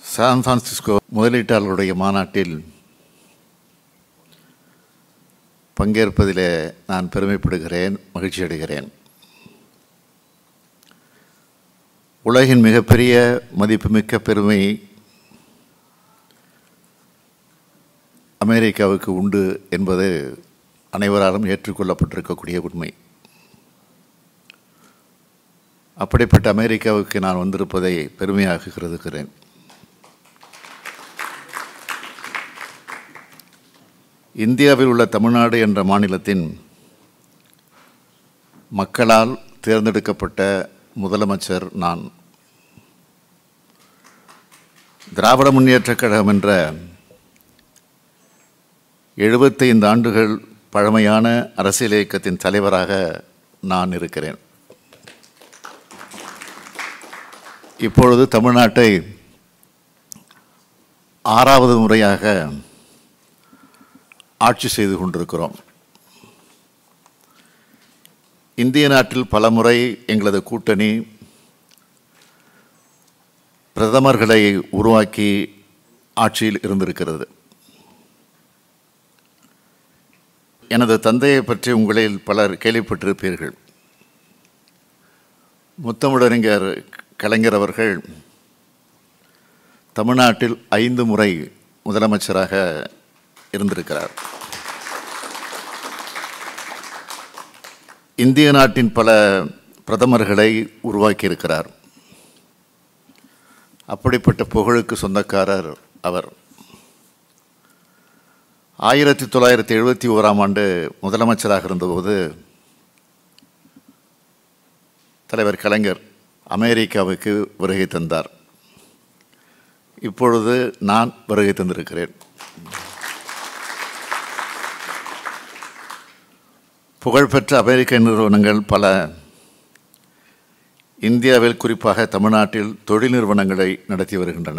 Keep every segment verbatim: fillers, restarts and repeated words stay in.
San Francisco முதலீட்டாளர்களுடைய மாநாட்டில் பங்கேற்பதிலே நான் பெருமைப்படுகிறேன், மகிழ்ச்சி அடைகிறேன். உலகின் மிகப்பெரிய மதிப்புமிக்க பெருமை அமெரிக்காவுக்கு உண்டு என்பது அனைவராலும் ஏற்றுக்கொள்ளப்பட்டிருக்கக்கூடிய உண்மை. அப்படிப்பட்ட அமெரிக்காவுக்கு நான் வந்திருப்பதை பெருமையாக கருதுகிறேன். இந்தியாவில் உள்ள தமிழ்நாடு என்ற மாநிலத்தின் மக்களால் தேர்ந்தெடுக்கப்பட்ட முதலமைச்சர் நான். திராவிட முன்னேற்றக் கழகம் என்ற எழுபத்தைந்து ஆண்டுகள் பழமையான அரசியல் இயக்கத்தின் தலைவராக நான் இருக்கிறேன். இப்பொழுது தமிழ்நாட்டை ஆறாவது முறையாக ஆட்சி செய்து கொண்டிருக்கிறோம். இந்திய நாட்டில் பல முறை எங்களது கூட்டணி பிரதமர்களை உருவாக்கி ஆட்சியில் இருந்திருக்கிறது. எனது தந்தையை பற்றி உங்களில் பலர் கேள்விப்பட்டிருப்பீர்கள். முத்தமிழறிஞர் கலைஞர் அவர்கள் தமிழ்நாட்டில் ஐந்து முறை முதலமைச்சராக இருந்திருக்கிறார். இந்திய நாட்டின் பல பிரதமர்களை உருவாக்கியிருக்கிறார். அப்படிப்பட்ட புகழுக்கு சொந்தக்காரர் அவர். ஆயிரத்தி தொள்ளாயிரத்தி எழுபத்தி ஓராம் ஆண்டு முதலமைச்சராக இருந்தபோது தலைவர் கலைஞர் அமெரிக்காவுக்கு வருகை தந்தார். இப்பொழுது நான் வருகை தந்திருக்கிறேன். புகழ்பெற்ற அமெரிக்க நிறுவனங்கள் பல இந்தியாவில், குறிப்பாக தமிழ்நாட்டில் தொழில் நிறுவனங்களை நடத்தி வருகின்றன.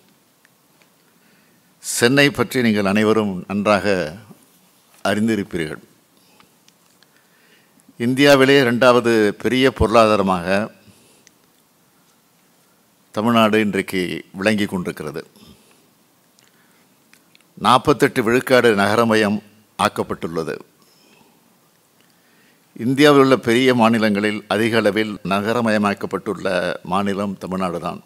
சென்னை பற்றி நீங்கள் அனைவரும் நன்றாக அறிந்திருப்பீர்கள். இந்தியாவிலே இரண்டாவது பெரிய பொருளாதாரமாக தமிழ்நாடு இன்றைக்கு விளங்கி கொண்டிருக்கிறது. நாற்பத்தெட்டு விழுக்காடு நகரமயம் ஆக்கப்பட்டுள்ளது. இந்தியாவில் உள்ள பெரிய மாநிலங்களில் அதிக அளவில் நகரமயமாக்கப்பட்டுள்ள மாநிலம் தமிழ்நாடு தான்.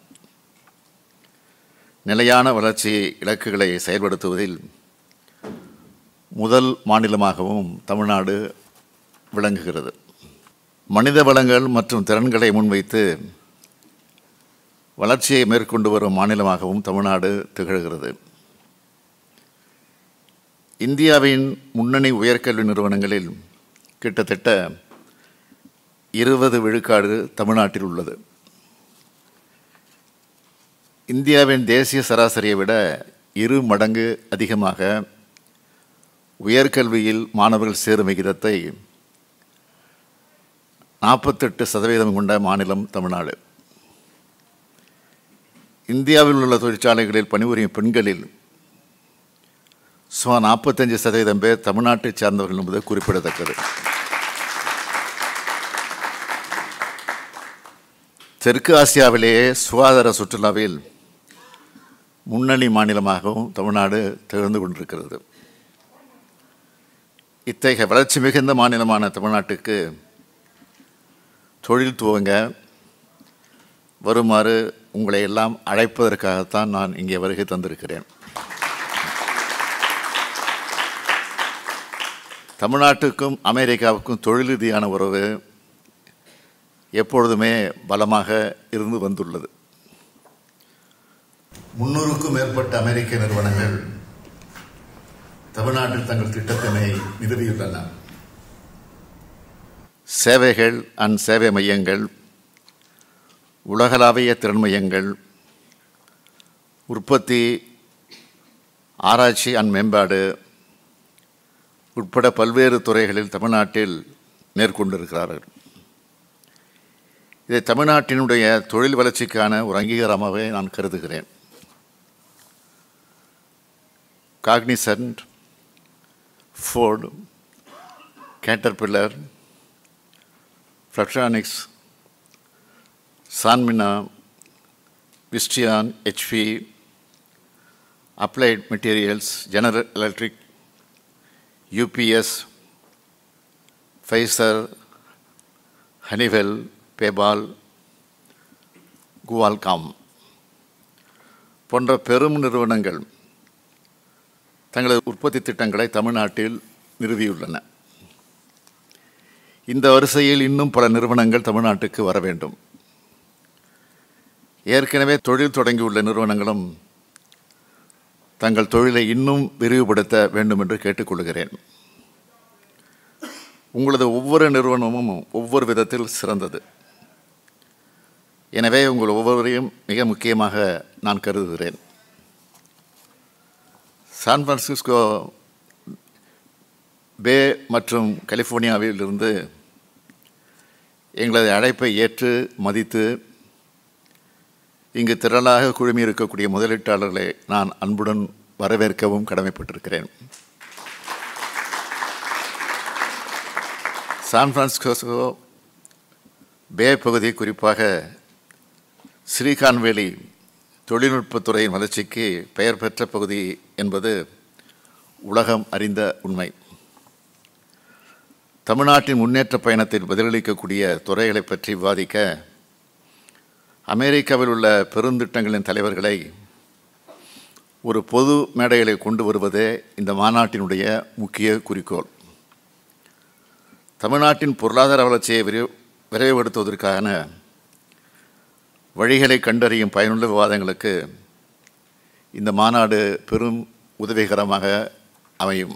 நிலையான வளர்ச்சி இலக்குகளை செயல்படுத்துவதில் முதல் மாநிலமாகவும் தமிழ்நாடு விளங்குகிறது. மனித வளங்கள் மற்றும் திறன்களை முன்வைத்து வளர்ச்சியை மேற்கொண்டு வரும் மாநிலமாகவும் தமிழ்நாடு திகழ்கிறது. இந்தியாவின் முன்னணி உயர்கல்வி நிறுவனங்களில் கிட்டத்தட்ட இருபது விழுக்காடு தமிழ்நாட்டில் உள்ளது. இந்தியாவின் தேசிய சராசரியை விட இரு மடங்கு அதிகமாக உயர்கல்வியில் மாணவர்கள் சேரும் விகிதத்தை நாற்பத்தெட்டு சதவீதம் கொண்ட மாநிலம் தமிழ்நாடு. இந்தியாவில் உள்ள தொழிற்சாலைகளில் பணிபுரியும் பெண்களில் சுமார் நாற்பத்தஞ்சு சதவீதம் பேர் தமிழ்நாட்டை சார்ந்தவர்கள் என்பது குறிப்பிடத்தக்கது. தெற்கு ஆசியாவிலேயே சுகாதார சுற்றுலாவில் முன்னணி மாநிலமாகவும் தமிழ்நாடு திகழ்ந்து கொண்டிருக்கிறது. இத்தகைய வளர்ச்சி மிகுந்த மாநிலமான தமிழ்நாட்டுக்கு தொழில் துவங்க வருமாறு உங்களை எல்லாம் அழைப்பதற்காகத்தான் நான் இங்கே வருகை தந்திருக்கிறேன். தமிழ்நாட்டுக்கும் அமெரிக்காவுக்கும் தொழில் ரீதியான உறவு எப்பொழுதுமே பலமாக இருந்து வந்துள்ளது. முன்னூறுக்கும் மேற்பட்ட அமெரிக்க நிறுவனங்கள் தமிழ்நாட்டில் தங்கள் திட்டத்தினை நிறுவியுள்ளன. சேவைகள் அண்ட் சேவை மையங்கள், உலகளாவிய திறன் மையங்கள், உற்பத்தி, ஆராய்ச்சி அண்ட் மேம்பாடு உட்பட பல்வேறு துறைகளில் தமிழ்நாட்டில் மேற்கொண்டிருக்கிறார்கள். இதை தமிழ்நாட்டினுடைய தொழில் வளர்ச்சிக்கான ஒரு அங்கீகாரமாகவே நான் கருதுகிறேன். Cognizant, Ford, Caterpillar, Flextronics, Sanmina, Visteon, HP, Applied Materials, General Electric, UPS, Pfizer, Honeywell, PayPal, Qualcomm போன்ற பெரும் நிறுவனங்கள் தங்களது உற்பத்தி திட்டங்களை தமிழ்நாட்டில் நிறுவியுள்ளன. இந்த வரிசையில் இன்னும் பல நிறுவனங்கள் தமிழ்நாட்டுக்கு வர வேண்டும். ஏற்கனவே தொழில் தொடங்கியுள்ள நிறுவனங்களும் தங்கள் தொழிலை இன்னும் விரிவுபடுத்த வேண்டும் என்று கேட்டுக்கொள்கிறேன். உங்களது ஒவ்வொரு நிறுவனமும் ஒவ்வொரு விதத்தில் சிறந்தது. எனவே உங்கள் ஒவ்வொருவரையும் மிக முக்கியமாக நான் கருதுகிறேன். சான் பிரான்சிஸ்கோ பே மற்றும் கலிஃபோர்னியாவில் இருந்து எங்களது அழைப்பை ஏற்று மதித்து இங்கு திரளாக குழுமி இருக்கக்கூடிய முதலீட்டாளர்களை நான் அன்புடன் வரவேற்கவும் கடமைப்பட்டிருக்கிறேன். சான் பிரான்சிஸ்கோ பே பகுதி, குறிப்பாக சிலிகான் வேலி தொழில்நுட்பத்துறையின் வளர்ச்சிக்கு பெயர் பெற்ற பகுதி என்பது உலகம் அறிந்த உண்மை. தமிழ்நாட்டின் முன்னேற்ற பயணத்தில் பதிலளிக்கக்கூடிய துறைகளை பற்றி விவாதிக்க அமெரிக்காவில் உள்ள பெருந்திட்டங்களின் தலைவர்களை ஒரு பொது மேடைகளை கொண்டு வருவதே இந்த மாநாட்டினுடைய முக்கிய குறிக்கோள். தமிழ்நாட்டின் பொருளாதார வளர்ச்சியை விரைவு விரைவுபடுத்துவதற்கான வழிகளை கண்டறியும் பயனுள்ள விவாதங்களுக்கு இந்த மாநாடு பெரும் உதவிகரமாக அமையும்.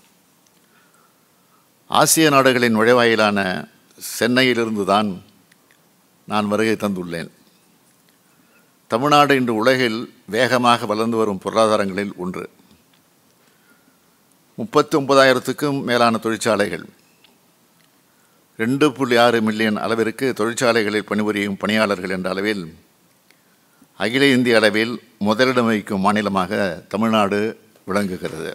ஆசிய நாடுகளின் நுழைவாயிலான சென்னையிலிருந்து தான் நான் வருகை தந்துள்ளேன். தமிழ்நாடு இன்று உலகில் வேகமாக வளர்ந்து வரும் பொருளாதாரங்களில் ஒன்று. முப்பத்தி ஒன்பதாயிரத்துக்கும் மேலான தொழிற்சாலைகள், ரெண்டு புள்ளி ஆறு மில்லியன் அளவிற்கு தொழிற்சாலைகளில் பணிபுரியும் பணியாளர்கள் என்ற அளவில் அகில இந்திய அளவில் முதலிடம் வகிக்கும் மாநிலமாக தமிழ்நாடு விளங்குகிறது.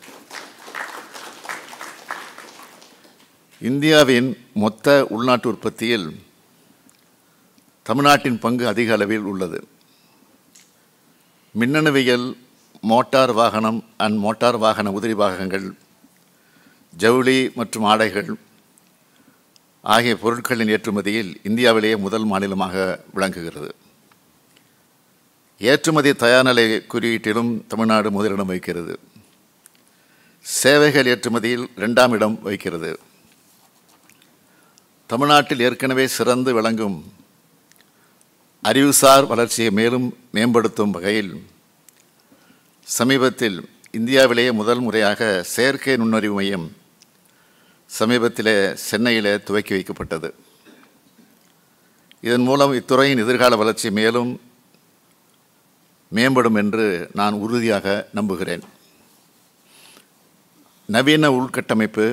இந்தியாவின் மொத்த உள்நாட்டு உற்பத்தியில் தமிழ்நாட்டின் பங்கு அதிக அளவில் உள்ளது. மின்னணுவியல், மோட்டார் வாகனம் அண்ட் மோட்டார் வாகன உதிரி பாகங்கள், ஜவுளி மற்றும் ஆடைகள் ஆகிய பொருட்களின் ஏற்றுமதியில் இந்தியாவிலேயே முதல் மாநிலமாக விளங்குகிறது. ஏற்றுமதி தயார்நிலை குறியீட்டிலும் தமிழ்நாடு முதலிடம் வகிக்கிறது. சேவைகள் ஏற்றுமதியில் இரண்டாம் இடம் வகிக்கிறது. தமிழ்நாட்டில் ஏற்கனவே சிறந்து விளங்கும் அறிவுசார் வளர்ச்சியை மேலும் மேம்படுத்தும் வகையில் சமீபத்தில் இந்தியாவிலேயே முதல் முறையாக செயற்கை நுண்ணறிவு மையம் சமீபத்தில் சென்னையில் துவக்கி வைக்கப்பட்டது. இதன் மூலம் இத்துறையின் எதிர்கால வளர்ச்சி மேலும் மேம்படும் என்று நான் உறுதியாக நம்புகிறேன். நவீன உள்கட்டமைப்பு,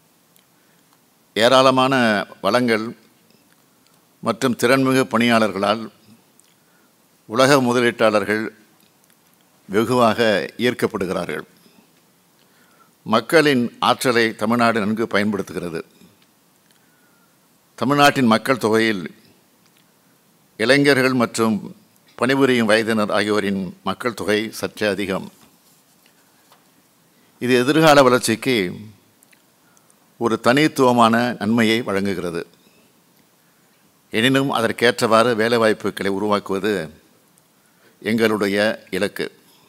ஏராளமான வளங்கள் மற்றும் திறன்மிகு பணியாளர்களால் உலக முதலீட்டாளர்கள் வெகுவாக ஈர்க்கப்படுகிறார்கள். மக்களின் ஆற்றலை தமிழ்நாடு நன்கு பயன்படுத்துகிறது. தமிழ்நாட்டின் மக்கள் தொகையில் இளைஞர்கள் மற்றும் பணிபுரியும் வயதினர் ஆகியோரின் மக்கள் தொகை சற்றே அதிகம். இது எதிர்கால வளர்ச்சிக்கு ஒரு தனித்துவமான நன்மையை வழங்குகிறது. எனினும் அதற்கேற்றவாறு வேலைவாய்ப்புகளை உருவாக்குவது எங்களுடைய இலக்கு.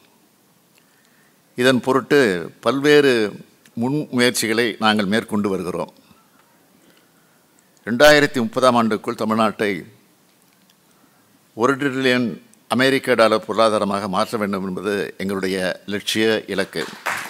இதன் பொருட்டு பல்வேறு முன்முயற்சிகளை நாங்கள் மேற்கொண்டு வருகிறோம். ரெண்டாயிரத்தி முப்பதாம் ஆண்டுக்குள் தமிழ்நாட்டை ஒரு டிரில்லியன் அமெரிக்க டாலர் பொருளாதாரமாக மாற்ற வேண்டும் என்பது எங்களுடைய லட்சிய இலக்கு.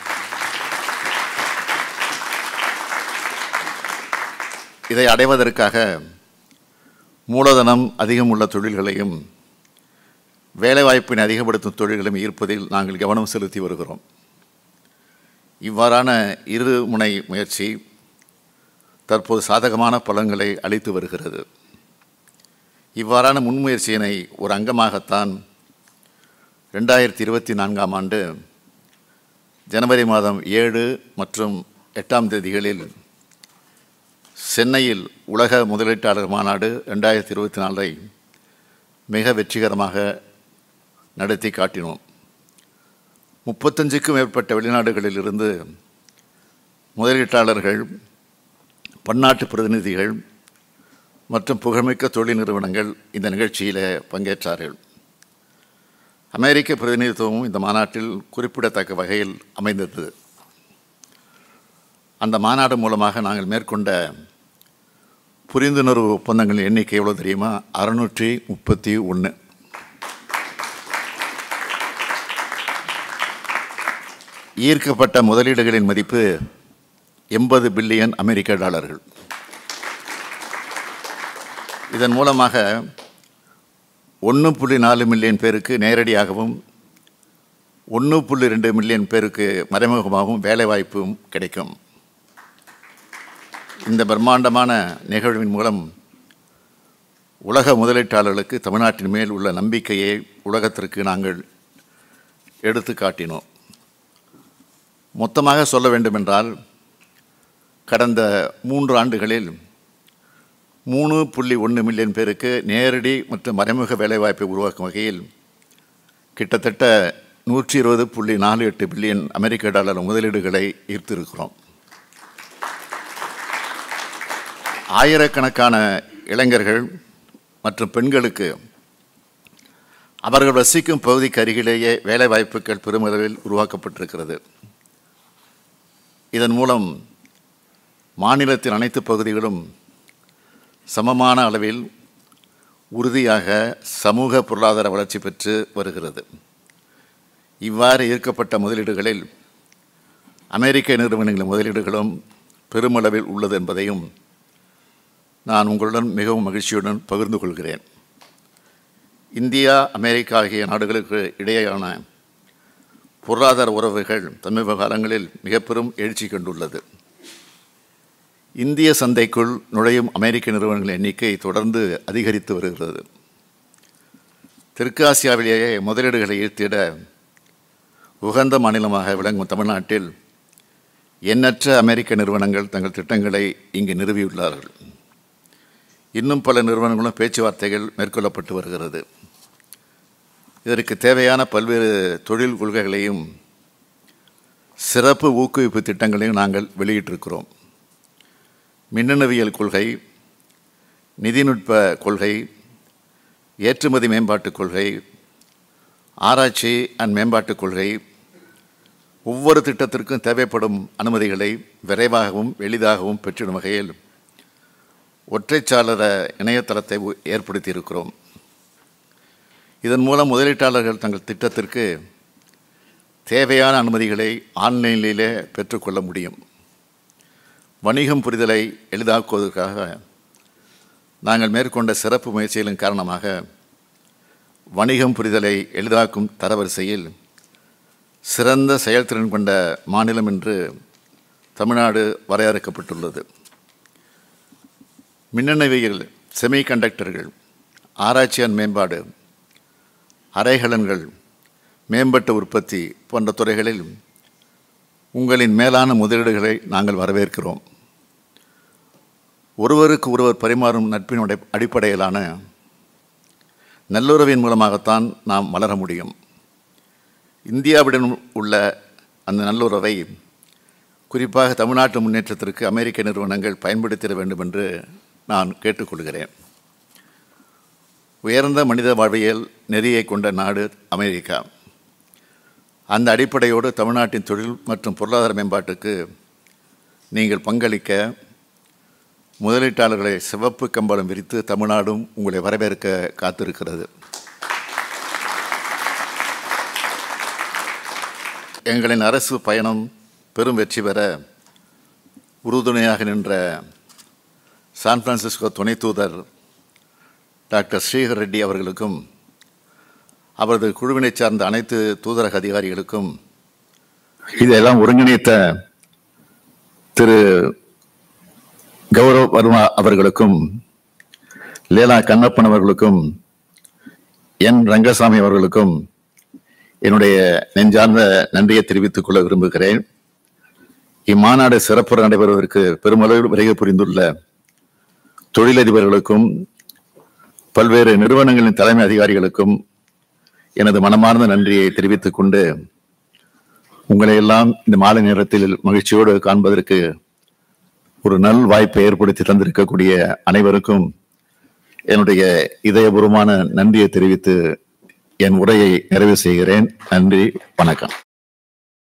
இதை அடைவதற்காக மூலதனம் அதிகம் உள்ள தொழில்களையும் வேலைவாய்ப்பினை அதிகப்படுத்தும் தொழில்களையும் ஈர்ப்பதில் நாங்கள் கவனம் செலுத்தி வருகிறோம். இவ்வாறான இரு முனை முயற்சி தற்போது சாதகமான பலன்களை அளித்து வருகிறது. இவ்வாறான முன்முயற்சியினை ஒரு அங்கமாகத்தான் ரெண்டாயிரத்தி இருபத்தி நான்காம் ஆண்டு ஜனவரி மாதம் ஏழு மற்றும் எட்டாம் தேதிகளில் சென்னையில் உலக முதலீட்டாளர் மாநாடு ரெண்டாயிரத்தி இருபத்தி நாலை மிக வெற்றிகரமாக நடத்தி காட்டினோம். முப்பத்தஞ்சுக்கும் மேற்பட்ட வெளிநாடுகளில் இருந்து முதலீட்டாளர்கள், பன்னாட்டு பிரதிநிதிகள் மற்றும் புகழ்மிக்க தொழில் நிறுவனங்கள் இந்த நிகழ்ச்சியில் பங்கேற்றார்கள். அமெரிக்க பிரதிநிதித்துவமும் இந்த மாநாட்டில் குறிப்பிடத்தக்க வகையில் அமைந்தது. அந்த மாநாடு மூலமாக நாங்கள் மேற்கொண்ட புரிந்துணர்வு ஒப்பந்தங்களின் எண்ணிக்கை எவ்வளோ தெரியுமா? அறுநூற்றி முப்பத்தி ஒன்று. ஈர்க்கப்பட்ட முதலீடுகளின் மதிப்பு எண்பது பில்லியன் அமெரிக்க டாலர்கள். இதன் மூலமாக ஒன்று புள்ளி நாலு மில்லியன் பேருக்கு நேரடியாகவும் ஒன்று புள்ளி ரெண்டு மில்லியன் பேருக்கு மறைமுகமாகவும் வேலைவாய்ப்பும் கிடைக்கும். இந்த பிரம்மாண்டமான நிகழ்வின் மூலம் உலக முதலீட்டாளர்களுக்கு தமிழ்நாட்டின் மேல் உள்ள நம்பிக்கையை உலகத்திற்கு நாங்கள் எடுத்து காட்டினோம். மொத்தமாக சொல்ல வேண்டுமென்றால் கடந்த மூன்று ஆண்டுகளில் மூணு புள்ளி ஒன்று மில்லியன் பேருக்கு நேரடி மற்றும் மறைமுக வேலைவாய்ப்பை உருவாக்கும் வகையில் கிட்டத்தட்ட நூற்றி இருபது புள்ளி நாலு எட்டு பில்லியன் அமெரிக்க டாலர் முதலீடுகளை ஈர்த்திருக்கிறோம். ஆயிரக்கணக்கான இளைஞர்கள் மற்றும் பெண்களுக்கு அவர்கள் வசிக்கும் பகுதிக்கு அருகிலேயே வேலைவாய்ப்புகள் பெருமளவில் உருவாக்கப்பட்டிருக்கிறது. இதன் மூலம் மாநிலத்தின் அனைத்து பகுதிகளும் சமமான அளவில் உறுதியாக சமூக பொருளாதார வளர்ச்சி பெற்று வருகிறது. இவ்வாறு ஈர்க்கப்பட்ட முதலீடுகளில் அமெரிக்க நிறுவனங்களின் முதலீடுகளும் பெருமளவில் உள்ளது என்பதையும் நான் உங்களுடன் மிகவும் மகிழ்ச்சியுடன் பகிர்ந்து கொள்கிறேன். இந்தியா, அமெரிக்கா ஆகிய நாடுகளுக்கு இடையேயான பொருளாதார உறவுகள் சமீப காலங்களில் மிக பெரும் எழுச்சி கண்டுள்ளது. இந்திய சந்தைக்குள் நுழையும் அமெரிக்க நிறுவனங்களின் எண்ணிக்கை தொடர்ந்து அதிகரித்து வருகிறது. தெற்கு ஆசியாவிலேயே முதலீடுகளை ஈர்த்திட உகந்த மாநிலமாக விளங்கும் தமிழ்நாட்டில் எண்ணற்ற அமெரிக்க நிறுவனங்கள் தங்கள் திட்டங்களை இங்கு நிறுவியுள்ளார்கள். இன்னும் பல நிறுவனங்களும் பேச்சுவார்த்தைகள் மேற்கொள்ளப்பட்டு வருகிறது. இதற்கு தேவையான பல்வேறு தொழில் கொள்கைகளையும் சிறப்பு ஊக்குவிப்பு திட்டங்களையும் நாங்கள் வெளியிட்டிருக்கிறோம். மின்னணுவியல் கொள்கை, நிதிநுட்ப கொள்கை, ஏற்றுமதி மேம்பாட்டுக் கொள்கை, ஆராய்ச்சி அண்ட் மேம்பாட்டுக் கொள்கை, ஒவ்வொரு திட்டத்திற்கும் தேவைப்படும் அனுமதிகளை விரைவாகவும் எளிதாகவும் பெற்றிடும் வகையில் ஒற்றைச்சாளர இணையதளத்தை ஏற்படுத்தியிருக்கிறோம். இதன் மூலம் முதலீட்டாளர்கள் தங்கள் திட்டத்திற்கு தேவையான அனுமதிகளை ஆன்லைனிலே பெற்றுக்கொள்ள முடியும். வணிகம் புரிதலை எளிதாக்குவதற்காக நாங்கள் மேற்கொண்ட சிறப்பு முயற்சிகளின் காரணமாக வணிகம் புரிதலை எளிதாக்கும் தரவரிசையில் சிறந்த செயல்திறன் கொண்ட மாநிலம் என்று தமிழ்நாடு வரையறுக்கப்பட்டுள்ளது. மின்னணுவியல், செமிகண்டக்டர்கள், ஆராய்ச்சி அண்ட் மேம்பாடு, அரைகலன்கள், மேம்பட்ட உற்பத்தி போன்ற துறைகளில் உங்களின் மேலான முதலீடுகளை நாங்கள் வரவேற்கிறோம். ஒருவருக்கு ஒருவர் பரிமாறும் நட்பின் அடிப்படையிலான நல்லுறவின் மூலமாகத்தான் நாம் வளர முடியும். இந்தியாவுடன் உள்ள அந்த நல்லுறவை குறிப்பாக தமிழ்நாட்டு முன்னேற்றத்திற்கு அமெரிக்க நிறுவனங்கள் பயன்படுத்திட வேண்டும் என்று நான் கேட்டுக்கொள்கிறேன். உயர்ந்த மனித வாழ்வியல் நெறியை கொண்ட நாடு அமெரிக்கா. அந்த அடிப்படையோடு தமிழ்நாட்டின் தொழில் மற்றும் பொருளாதார மேம்பாட்டுக்கு நீங்கள் பங்களிக்க முதலீட்டாளர்களை சிவப்பு கம்பளம் விரித்து தமிழ்நாடும் உங்களை வரவேற்க காத்திருக்கிறது. எங்களின் அரசு பயணம் பெரும் வெற்றி பெற உறுதுணையாக நின்ற சான் பிரான்சிஸ்கோ துணை தூதர் டாக்டர் ஸ்ரீஹர் ரெட்டி அவர்களுக்கும் அவரது குழுவினை சார்ந்த அனைத்து தூதரக அதிகாரிகளுக்கும், இதெல்லாம் ஒருங்கிணைத்த திரு கௌரவ் வர்மா அவர்களுக்கும், லேலா கண்ணப்பன் அவர்களுக்கும், என் ரங்கசாமி அவர்களுக்கும் என்னுடைய நெஞ்சார்ந்த நன்றியை தெரிவித்துக் கொள்ள விரும்புகிறேன். இம்மாநாடு சிறப்புற நடைபெறுவதற்கு பெருமளவில் விரைவு புரிந்துள்ள தொழிலதிபர்களுக்கும் பல்வேறு நிறுவனங்களின் தலைமை அதிகாரிகளுக்கும் எனது மனமார்ந்த நன்றியை தெரிவித்துக் கொண்டு உங்களை எல்லாம் இந்த மாலை நேரத்தில் மகிழ்ச்சியோடு காண்பதற்கு ஒரு நல் வாய்ப்பை ஏற்படுத்தி தந்திருக்கக்கூடிய அனைவருக்கும் என்னுடைய இதயபூர்வமான நன்றியை தெரிவித்து என் உரையை நிறைவு செய்கிறேன். நன்றி, வணக்கம்.